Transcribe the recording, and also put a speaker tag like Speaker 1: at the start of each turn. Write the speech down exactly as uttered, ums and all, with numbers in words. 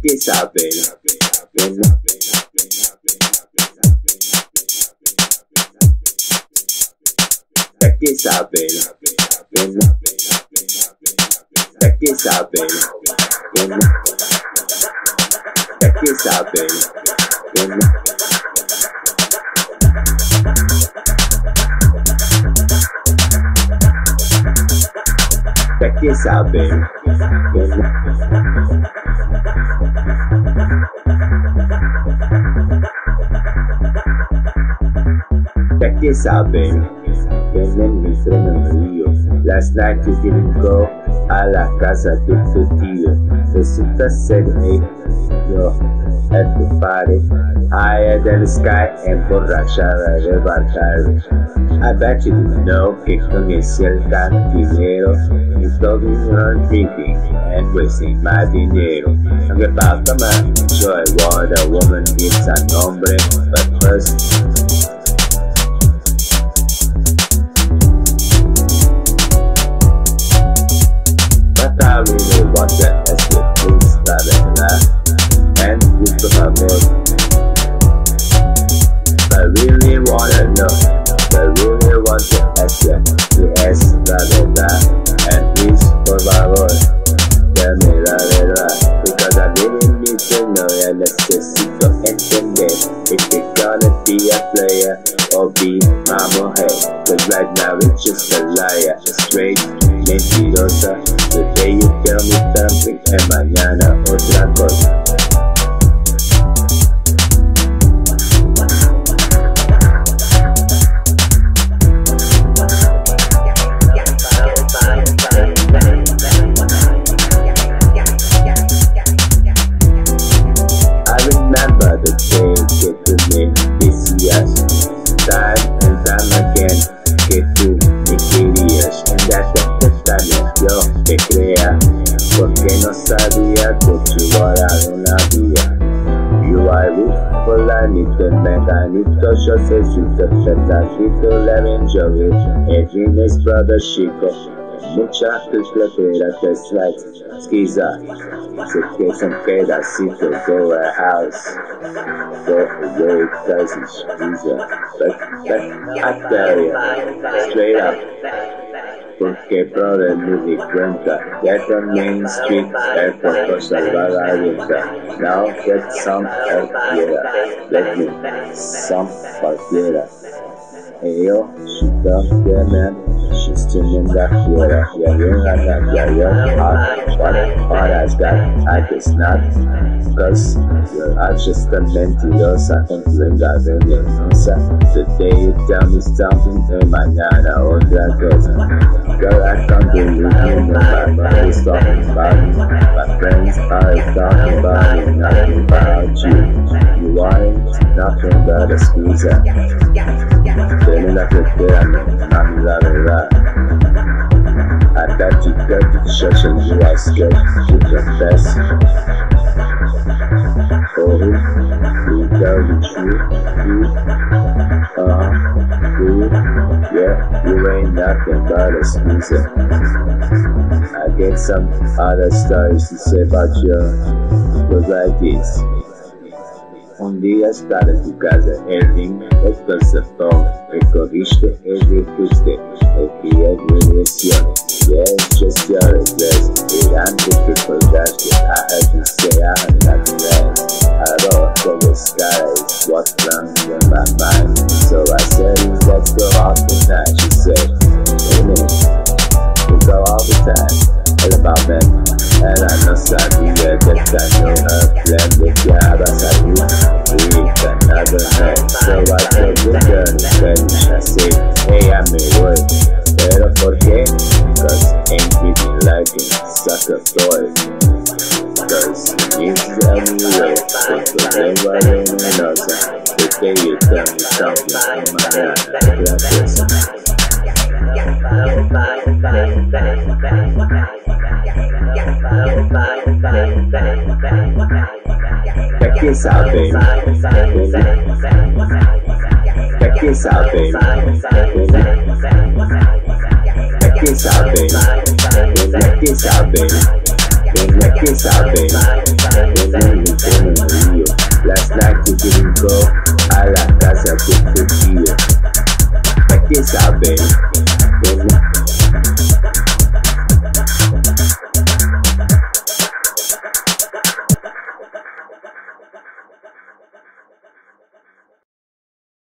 Speaker 1: Perché sabe, perché sabe, perché sabe, perché sabe, perché sabe, perché sabe che nel mi freno io. Last night you didn't go alla casa di tuo Dio. Resulta ser io e tu fare higher than the sky e borrachada de barcar. I bet you didn't know que con ese el cantinero you told me you're drinking and wasting my dinero. I'm about to man, enjoy what a woman gives a nombre, but first I really want that as the things that I love and you put my milk. I really wanna know, I really want to ask you, you ask la verdad, and please, por favor, tell me la verdad, because I really need to know, y necesito entender if you're gonna be a player or be my mujer, cause right now it's just a liar, a straight mentirosa. Today you tell me something and mañana otra cosa. I remember the day que tú me decías time and time again que tú me querías, and that's what the time yo te crea, porque no sabía que tu hora no la había. You are weak, fulanito, mecanito, yo sé si te fetacito, le ven llover, el ring es brother chico, mucha platera te slides, skiza, se que son pedacitos, go a house, go away, cause it's visa, but, but I tell you, straight up, porque brother me di cuenta that the main street es por salvar la vida. Now get some help here, let me some cualquiera. Yo, she don't care man, she's still in that quiera. Yeah, you're not that guy, you're hot, what hot as that, I guess not. Cause you're just a mentirosa, completa venenosa. Today you tell me something and mañana otra cosa. Girl, I can't believe you know my mother's talking about me. My friends are talking about me, nothing about you. You aren't nothing but a squeezer. Feeling like you're killing mami, la verdad. I bet you go to the church and you are scared to confess. Oh, you tell the truth, you, uh-huh, you, yeah, you ain't nothing but a squeezer. I get some other stories to say about you, but like this. Un día estaba en tu casa, el ring, el calzafón, recorriste y dijiste, el día de lesiones, yeah, just your regrets, y antes que colgaste, I had to say I had nothing less, I wrote for the skies, what's wrong in my mind, so I said, let's go out tonight, she said, wait a minute, we go all the time, all about men. And I no sabía that I know her plan de que haga salir with another man. So I told the girl in Spanish, I said, hey, I'm at work. Pero por qué? Cause ain't really liking sucker boys. Cause he's anyway, con tu lengua venenosa. Today you tell me something, and mañana otra cosa. Perché sabe, perché sabe, perché sabe, perché sabe, perché sabe, sabes.